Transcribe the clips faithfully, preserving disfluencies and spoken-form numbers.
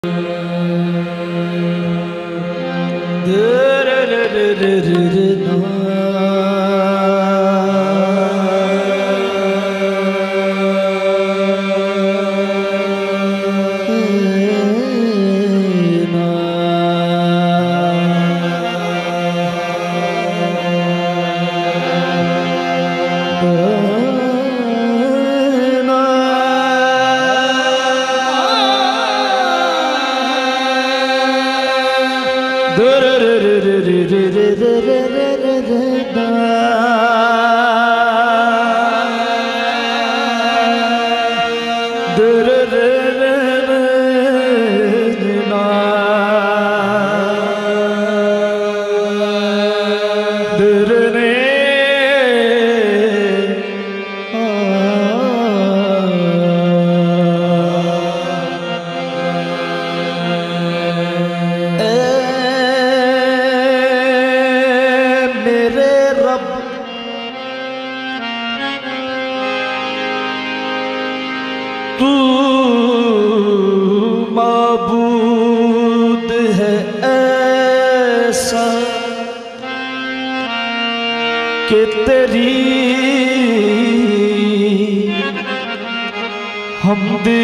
तू माबूद है ऐसा कि तेरी हमदे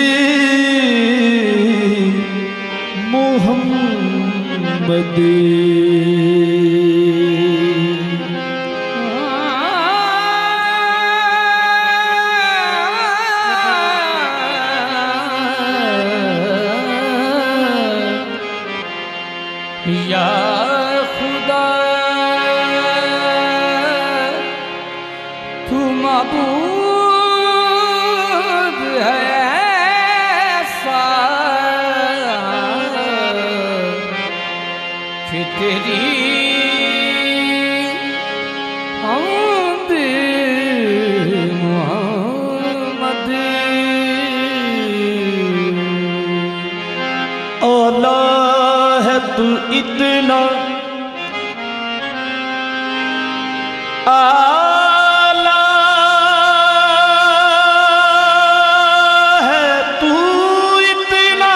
मोहम्मद या खुदा तू माबूद है ऐसा कि तेरी हमद मोहम्मद औला तू इतना आला है, तू इतना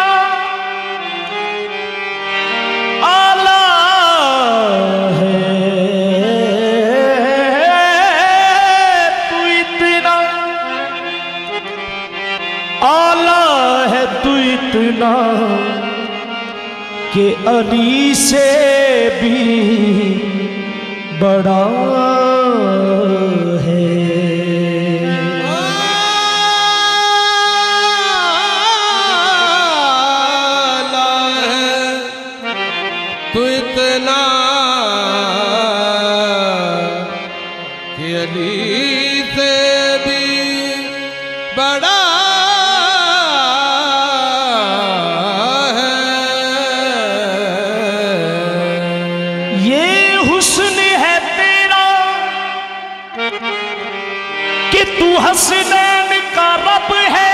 आला है, तू इतना आला है, तू इतना कि अली से भी बड़ा है। आला है तू इतना कि अली से भी बड़ा तू हसनैन का रब है,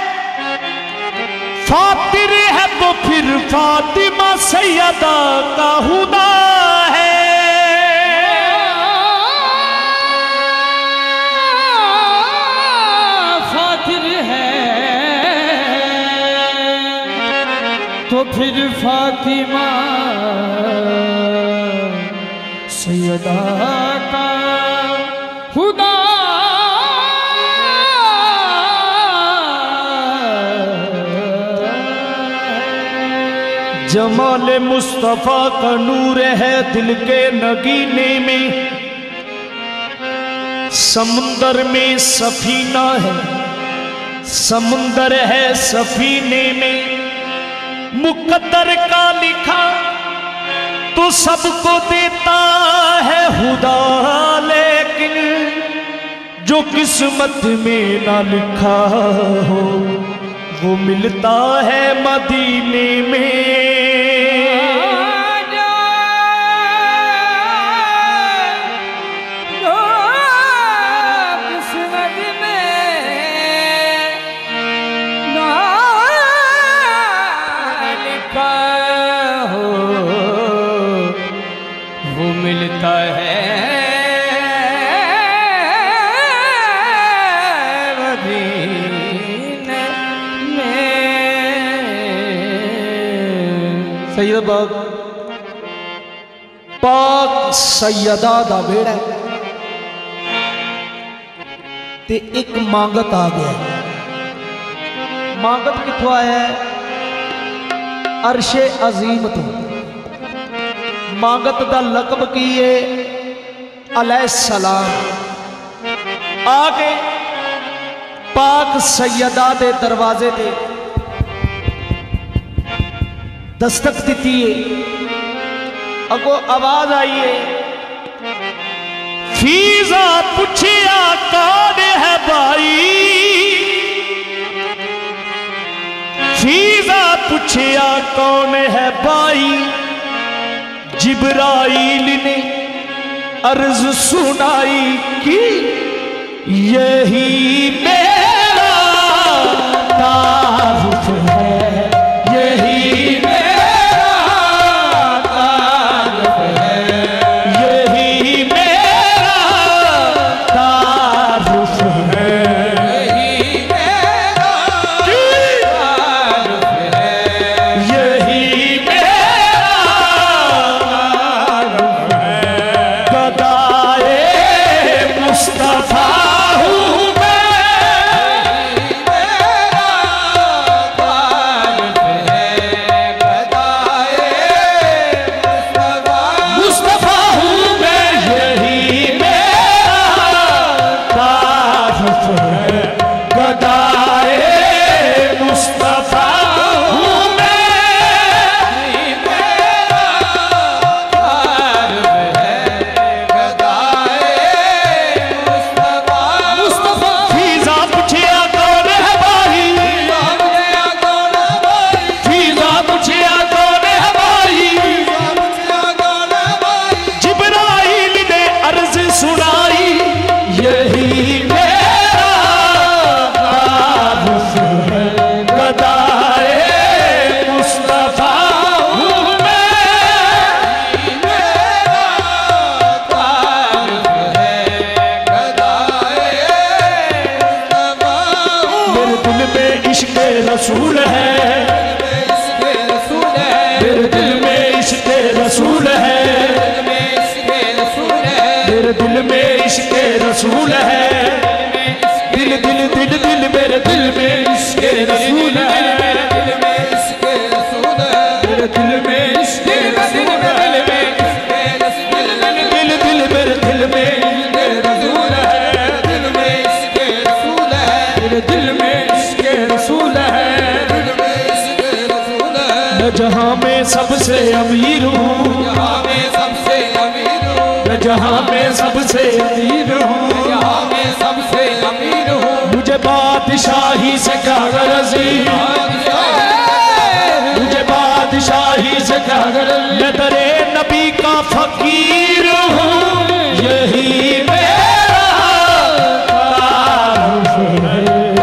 फातिर है तो फिर फातिमा सैयदा का हुदा है। फातिर है तो फिर फातिमा सैयदा का खुदा। जमाल मुस्तफा का नूर है दिल के नगीने में, समुंदर में सफीना है, समुंदर है सफीने में, मुकद्दर का लिखा तो सबको देता है खुदा, लेकिन जो किस्मत में ना लिखा हो वो मिलता है मदीने में। वो मिलता है मदीने में। सैयद बाग पाक सैयदा दा वेड़ा ते एक मांगत आ गया। मांगत किथों आया है? अरशे अजीम तो। मांगत दा लकब की है अलैहिस्सलाम। आके पाक सैयदा दे दरवाजे ते दस्तक दी है। अगो आवाज आई है, फीजा पूछिया कौन है भाई, फीजा पूछिया कौन है भाई। जिब्राइल ने अर्ज सुनाई कि यही मेरा तारुफ है, यही मेरा तारुफ है, यही मेरा तारुफ है, यही मेरा तारुफ है, यही मेरा तारुफ है। गदाए मुस्तफा रसूल है, मेरे दिल में इश्क़ रसूल है, मेरे दिल में इश्क़ रसूल है। दिल दिल दिल दिल मेरे दिल में इश्क़ रसूल है, मेरे दिल में इश्क़ रसूल है, मेरे दिल में इश्क़ रसूल है, दिल दिल मेरे दिल में इश्क़ रसूल है, दिल में इश्क़ रसूल है, मेरे दिल में इश्क़ रसूल है। मैं जहाँ में सबसे अमीर हूँ, जहाँ में सबसे अमीर हूँ, मैं जहाँ में सबसे अमीर हूँ, जहाँ में सबसे अमीर हूँ। मुझे बादशाही से क्या गरज़ी, मुझे बादशाही से क्या गरज़। मैं तेरे नबी का फकीर हूँ, यही मेरा तारुफ है।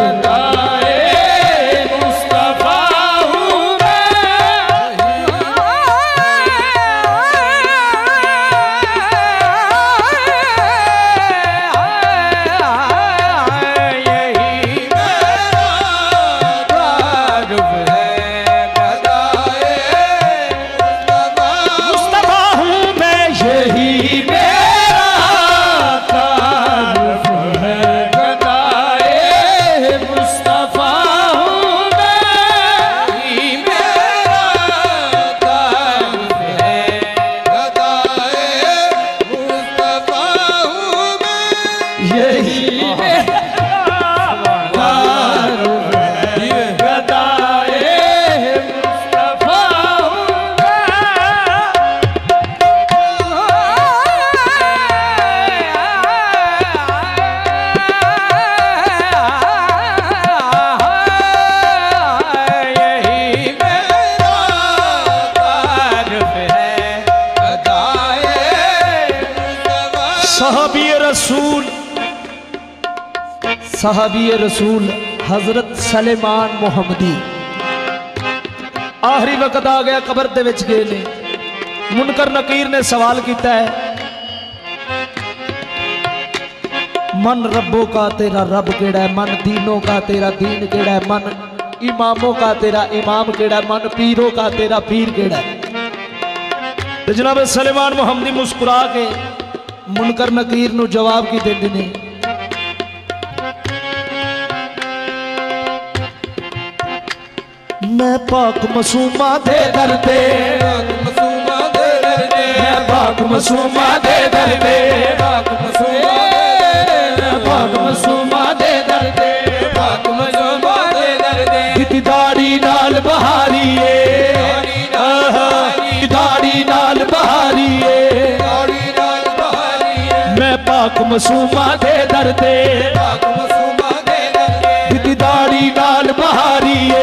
सहाबी रसूल हजरत सलेमान मोहम्मदी आखिरी वक्त आ गया, कबर दे विच गए ने। मुनकर नकीर ने सवाल किया है, मन रब्बों का तेरा रब केड़ा है, मन दीनों का तेरा दीन केड़ा है, मन इमामों का तेरा इमाम केड़ा है, मन पीरों का तेरा पीर केड़ा है। तो जनाब सलेमान मोहम्मदी मुस्कुरा के मुनकर नकीर नु जवाब की दे देने मैं पाक मसूमा दे दर्दे मसूमा दे दर्दे मैं पाक मसूमा दे दर्दे पाक मसूमा पाक मसूमा दे दर्दे पाक मसूमा दे दर्दे किती दाड़ी नाल बहारीए दाड़ी नाल बहारीए मैं पाक मसूमा दे दर्दे पाक मसूमा दे दर्दे किती दाड़ी नाल बहारीए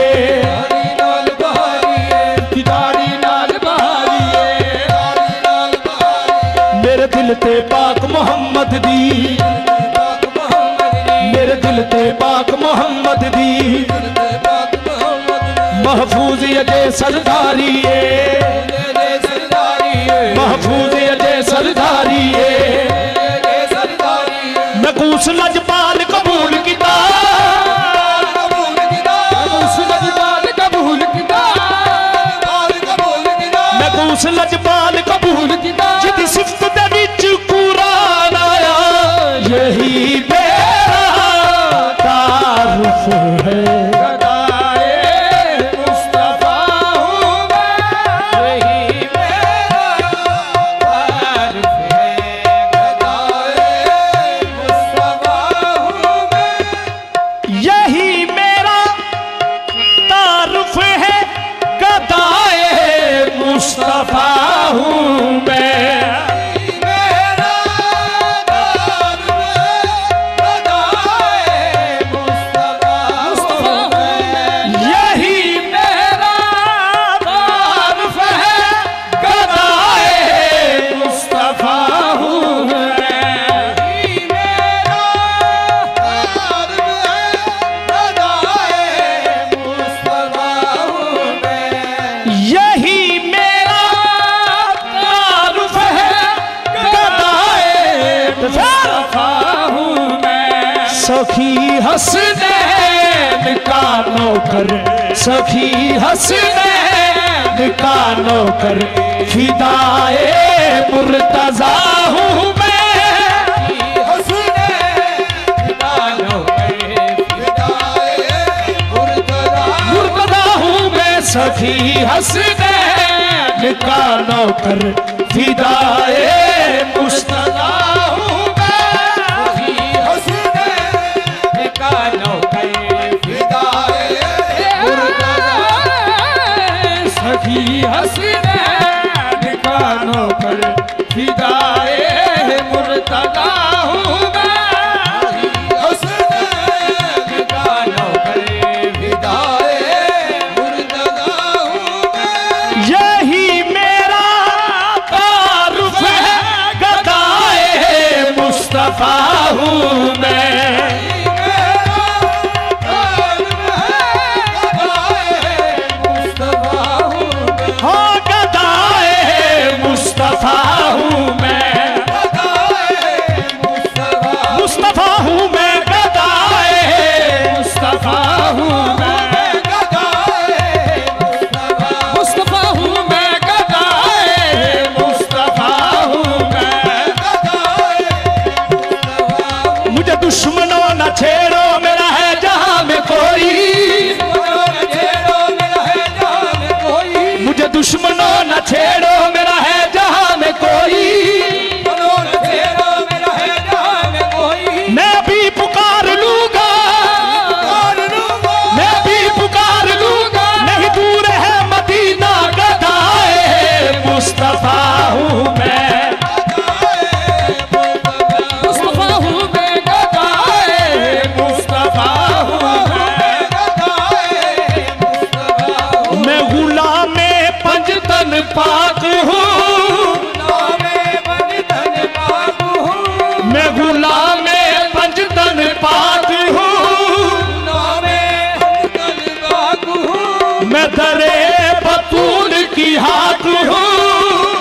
ते पाक मोहम्मद दी मेरे दिल ते पाक मोहम्मद दी महफूज अजय सरदारी महफूज अजय सरदारी नकूस लजपाल कबूल किता नकूस लजपाल कबूल किता जिदी सिफ्त दे विच कुरान आया यही मेरा तारुफ है गदाए मुस्तफा हूँ मैं यही मेरा तारुफ है गदाए मुस्तफा हूँ मैं यही मेरा तारुफ है गदाए मुस्तफा हूँ मैं सखी हसनैन का नौकर सखी हसनैन का नौकर फिदाए मुर्तजा हूँ मैं मुर्तजा हूँ मैं सखी हसनैन का नौकर फिदाए मुर्तजा सखी हसनैन का नौकर फिदाए मुर्तजा हूँ मैं हसनैन का नौकर फिदाए मुर्तजा हूँ मैं यही मेरा तारुफ है गदाए मुस्तफा हूँ मैं मुस्तफा हूँ मैं मुस्तफा हूँ मैं गदाए मुस्तफा हूँ मैं मुस्तफा हूँ मैं गदाए मुस्तफा हूँ मैं मुझे दुश्मनों न छेड़ो मेरा है जहाँ में कोई मुझे दुश्मनों न छेड़ो मेरा है जहां में कोई मैं भी पुकार लूंगा मैं भी पुकार लूंगा नहीं दूर है मदीना गदाए मुस्तफा हूँ मैं मुस्तफा हूँ मैं गदाए मुस्तफा हूँ मैं मैं गुलाम पंजतन पाक हूँ मैं गुलाम पंजतन पाक हूँ मैं दरे बतूल की हाक हूँ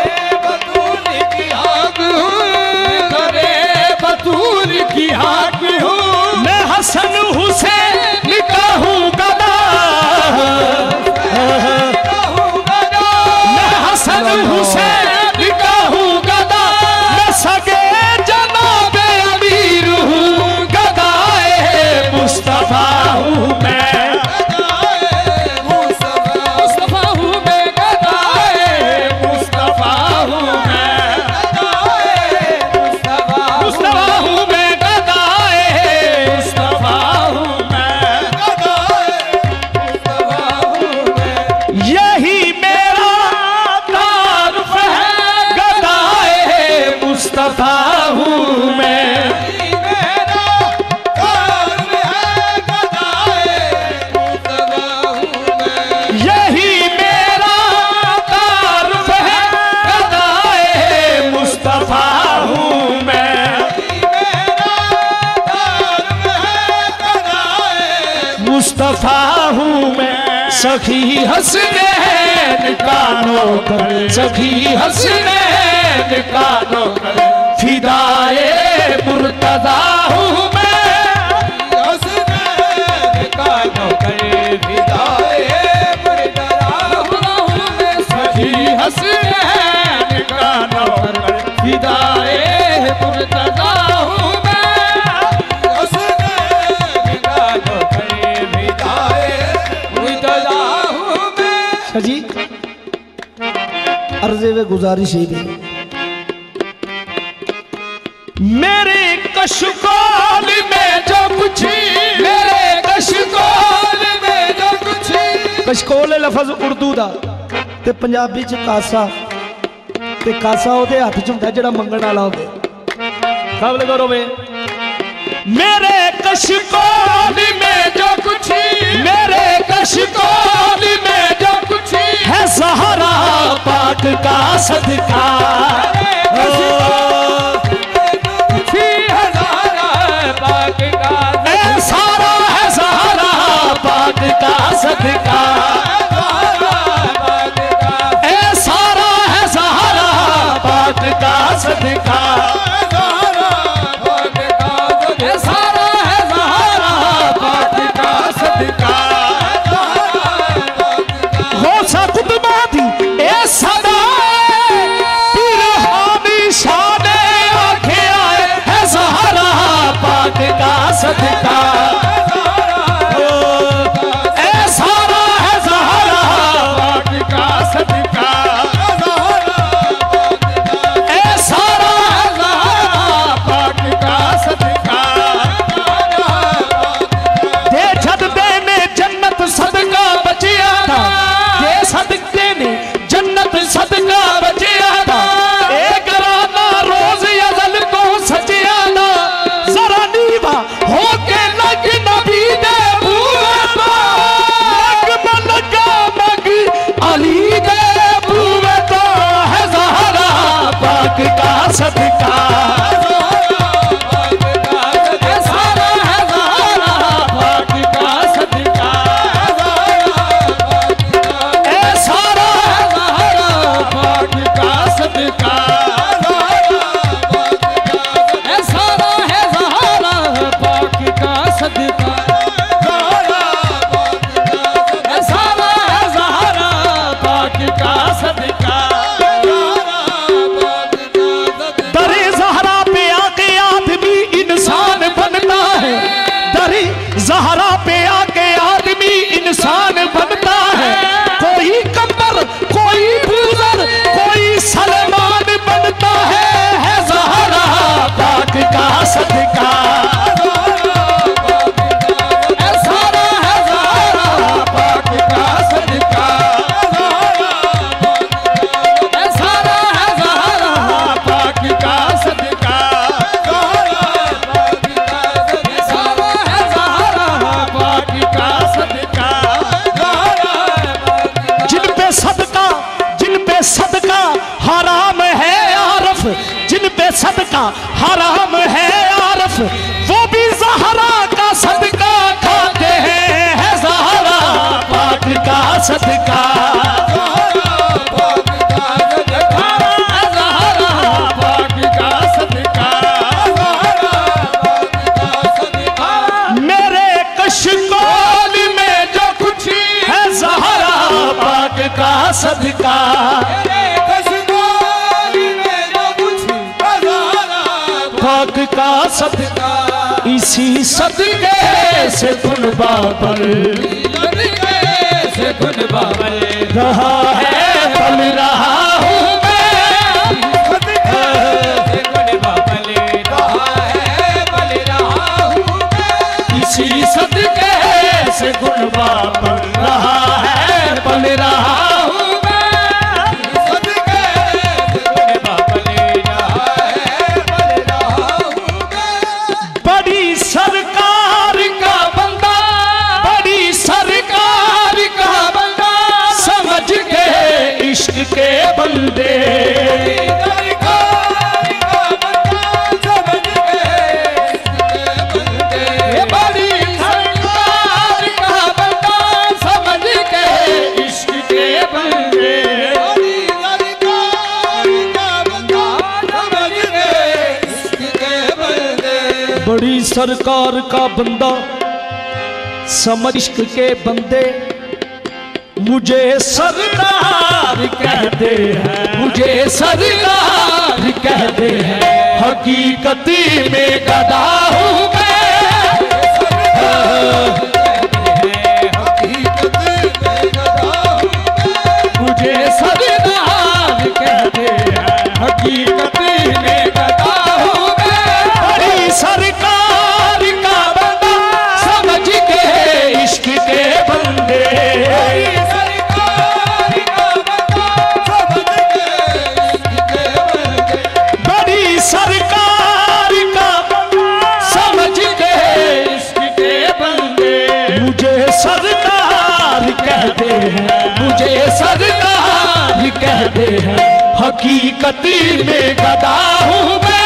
दरे बतूल की हाक हूँ मैं हसन हुसैन का हूँ गदा मैं हसन हुसैन सखी हसनैन का नौकर, सखी हसनैन का नौकर, फिदाए मुर्तजा हूँ मैं, हसनैन का नौकर, फिदाए मुर्तजा हूँ मैं, सखी हसनैन का नौकर, फिदाए मुर्तजा हूँ मैं, हसनैन का नौकर, फिदाए मुर्तजा हूँ मैं। जी अर्ज़े व गुजारिश ही भी मेरे कशकोल में जो कुछ, मेरे कशकोल में जो कुछ, कशकोल लफज उर्दू दा ते पंजाबी च कासा, ते कासा ओदे हथ च हुंदा जेड़ा मंगण वाला होवे। कबल करो वे मेरे कशकोल में जो कुछ, मेरे कशकोल में जो कुछ है सहारा पाक का सदका, सारा है सहारा पाक का सदका, ए सारा है सहारा पाक का सदका, ए सारा है सहारा पाक का सदका, हो सकत बादी ए सदा पिरहानी शाने आखे आए है सहारा पाक का सदका, ए सारा है सहारा पाक का सदका, ए सारा है सहारा पाक का सदका, दे छद देने जन्नत सदका बचिया था, दे सदके ने जन्नत सदका बचिया था, एक राना रोज अजल को सचिया ना, जरा नीवा होके लग नबी दे बूए तो, लग लगा मग अली दे बूए तो, है ज़हरा पाक का सदका, ए सारा है ज़हरा पाक का सदका, ए सारा है ज़हरा पाक का सदका, ए सारा है ज़हरा पाक का सदका, ए सारा है ज़हरा पाक का सदका, दरे ज़हरा पे आके आदमी इंसान बनता है, दरे ज़हरा पे आके आदमी इंसान बनता है, कोई कमर कोई बूजर कोई सलमान बनता है, है ज़हरा पाक का सदका, ए सारा है ज़हरा पाक का सदका, ए सारा है ज़हरा पाक का सदका, ए सारा है ज़हरा पाक का सदका, जिन पे सदका जिन पे सदका हराम है आरफ, जिन पे सदका हराम है आरफ, वो भी ज़हरा का सदका खाते हैं, है ज़हरा पाक का सदका, है ज़हरा पाक का सदका, मेरे कशकोल में जो कुछ है ज़हरा पाक का सदका, पाक का सदका, इसी सदके से कुन बाबर से कुन बाबर रहा है पल रहा हूँ मैं, इसी सदके से कुन बाबर रहा है पल रहा हूँ मैं, बड़ी सरकार का बंदा, बड़ी सरकार का बंदा, समझ के इश्क के बंदे, बड़ी सरकार का बंदा समझ के बड़ी सरकार का बंदा समझ इश्क के बंदे मुझे सरदार कहते हैं, मुझे सरदार कहते हैं, हकीकती में गदा हूँ मैं, मुझे सरदार कहते हैं, हकीकती में गदा हूँ मैं। बड़ी सरकार का बंदा समझ के इश्क के बंदे, बड़ी सरकार का समझ के इश्क के बंदे मुझे सरदार कहते हैं, मुझे सरदार कहते हैं, हकीकती में गदा हूँ मैं।